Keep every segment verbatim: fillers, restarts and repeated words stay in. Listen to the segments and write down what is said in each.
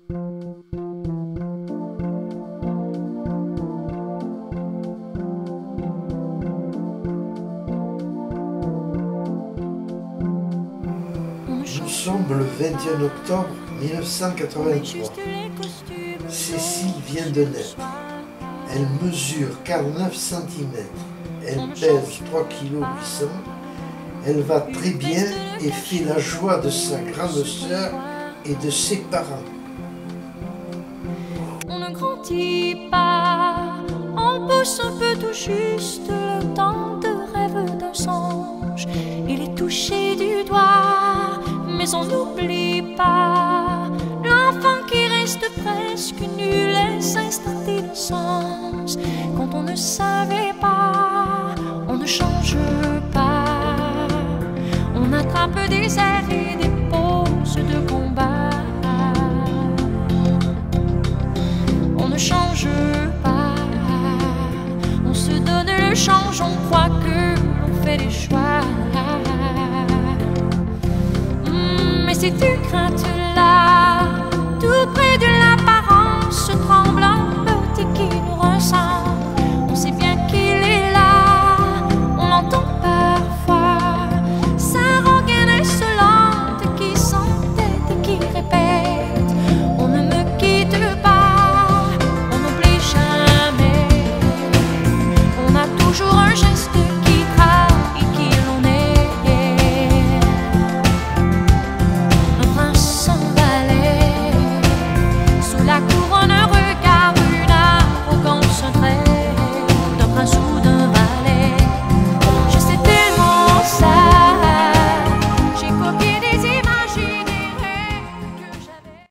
Nous sommes le vingt et un octobre mille neuf cent quatre-vingt-trois. Cécile vient de naître. Elle mesure quarante-neuf centimètres. Elle pèse trois virgule huit kilos. Elle va très bien et fait la joie de sa grande sœur et de ses parents. On ne grandit pas, on pousse un peu tout juste le temps de rêve d'un songe. Il est touché du doigt, mais on n'oublie pas l'enfant qui reste presque nul et s'installer de sens. Quand on ne savait pas, on ne change pas. On attrape des airs et des poses de combat. On ne change pas, on se donne le change, on croit que l'on fait des choix. Mais ces deux craintes-là, tout près de l'apparence tremblante et qui nous ressemble, on sait bien qu'il est là, on l'entend parfois, sa rengaine insolente qui s'entête et qui répète: on ne me quitte pas, on n'oublie jamais, on a toujours un geste qui trahit qui l'on est. Un prince sans valet, sous la couronne un regard, une arrogance, un trait d'un prince ou d'un valet. Je sais tellement ça, j'ai copié des images et des rêves que j'avais.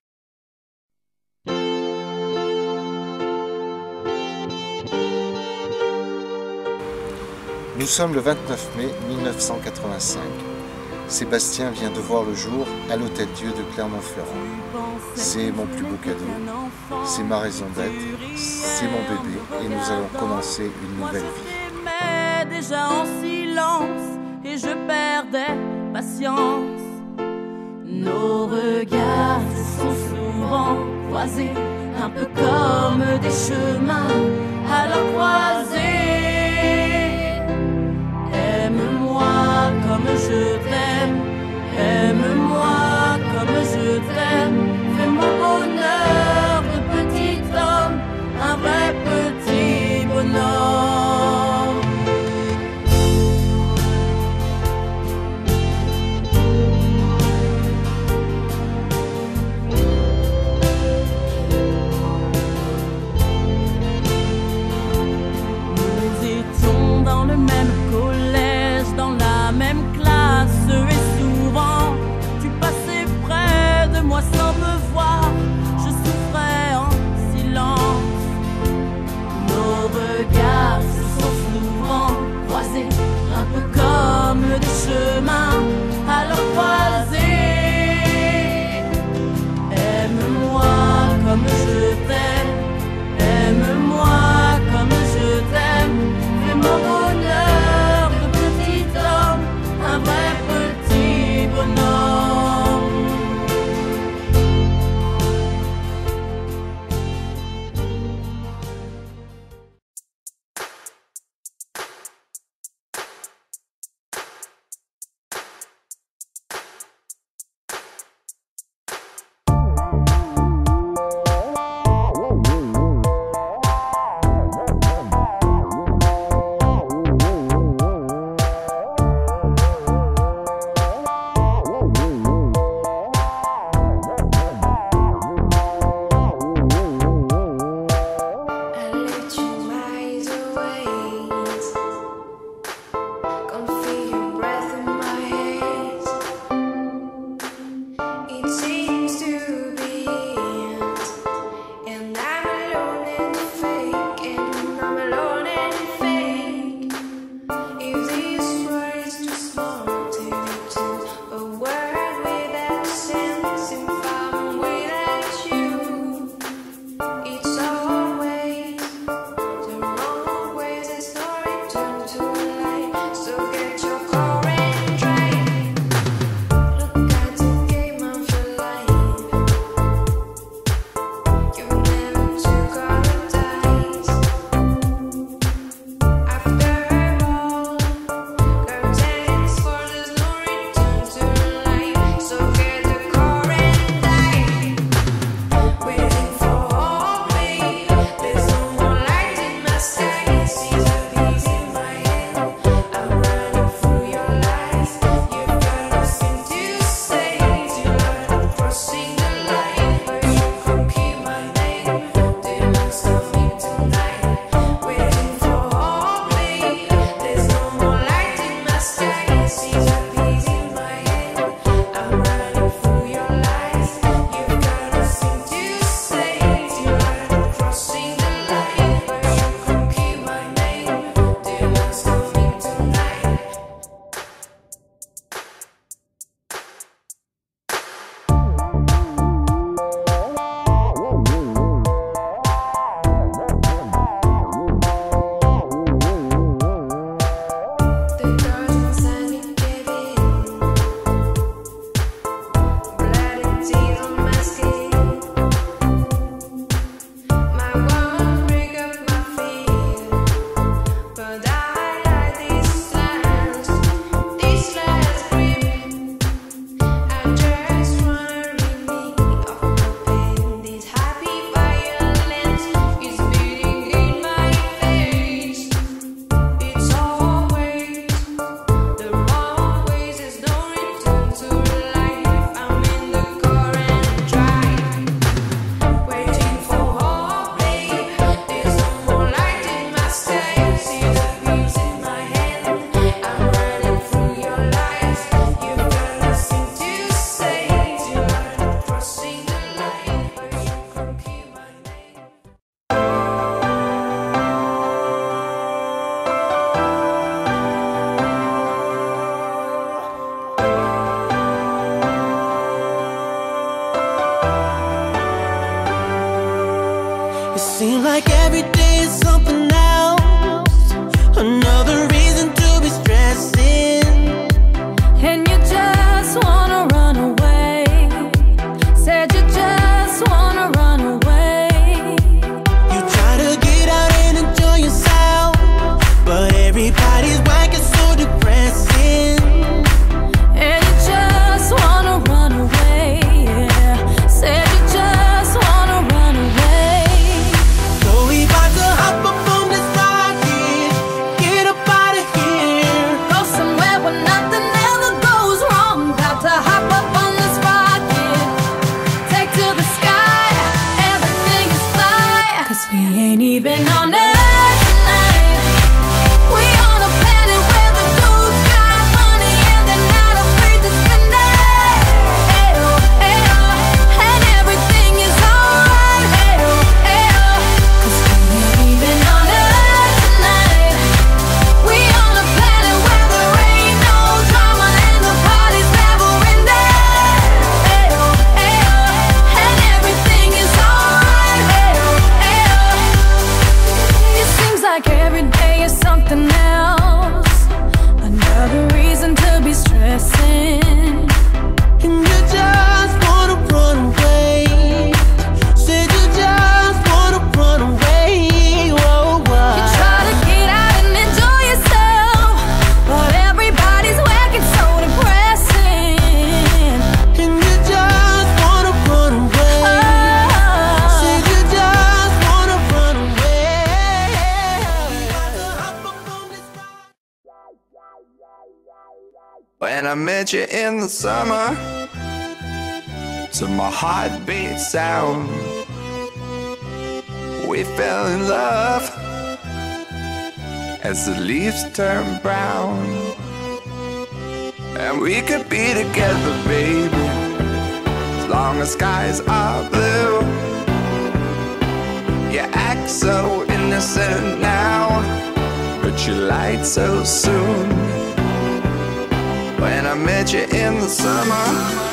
Nous sommes le vingt-neuf mai mille neuf cent quatre-vingt-cinq. Sébastien vient de voir le jour à l'Hôtel-Dieu de Clermont-Ferrand. C'est mon plus beau cadeau, c'est ma raison d'être, c'est mon bébé et nous allons commencer une nouvelle vie. Mais déjà en silence et je perdais patience. Nos regards se sont souvent croisés, un peu comme des chemins à la croisée. Aime-moi comme je t'aime, aime-moi comme je t'aime. Fais mon bonheur de petit homme, un vrai petit bonhomme. Nous étions dans le même collège, dans la même classe, et souvent tu passais près de moi sans me voir. Je souffrais en silence. Nos regards se sont souvent croisés, un peu comme des chemins à leur croisée. Aime-moi comme je t'aime, aime-moi comme je t'aime. Fais mon bonheur de petit homme, un vrai petit bonhomme. It seems like every day is something else, another reason to be stressing. And you just wanna run away. Said you just wanna run away. You try to get out and enjoy yourself, but everybody's whack is so depressing. And you just wanna run away, yeah. Said you just wanna run away. So we about to hop up on this rocket, get up out of here, Go somewhere where nothing ever goes wrong. About to hop up on this rocket, take to the sky, everything is fine. Cause we ain't even on Earth tonight. We on a planet where the dudes got money and they're not afraid to spend it. Ayo, ayo, and everything is alright. Ayo, ayo, cause we ain't even on Earth tonight. We on a planet where there ain't no drama and the party's never ending. Ayo, ayo, and everything is alright. Ayo, ayo. It seems like every day is something else, another reason to be stressing. and you just wanna run away. Said you just wanna run away. Whoa, whoa. You try to get out and enjoy yourself, but everybody's working so depressing. And you just wanna run away. Said Oh, you just wanna run away. When I met you in the summer, to my heartbeat sound, we fell in love as the leaves turn brown. And we could be together, baby, as long as skies are blue. You act so innocent now, but you lied so soon. When I met you in the summer,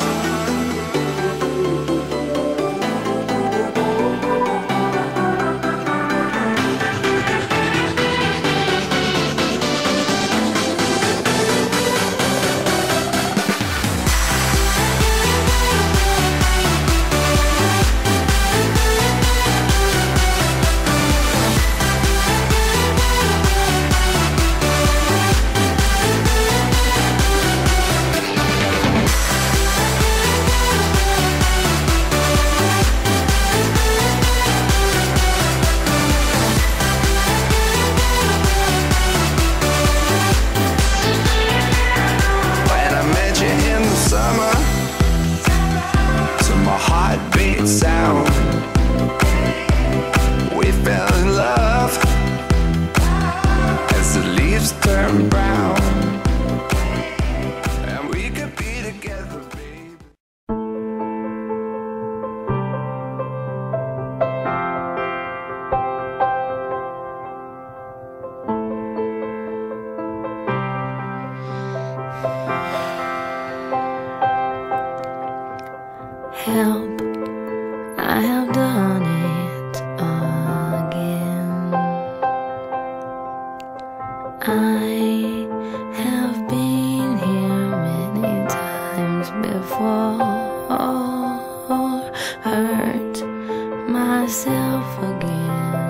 when I met you in the summer, to my heartbeat sound, we fell in love as the leaves turn brown. And we could be together, baby. help, I have done it again. I have been here many times before, hurt myself again.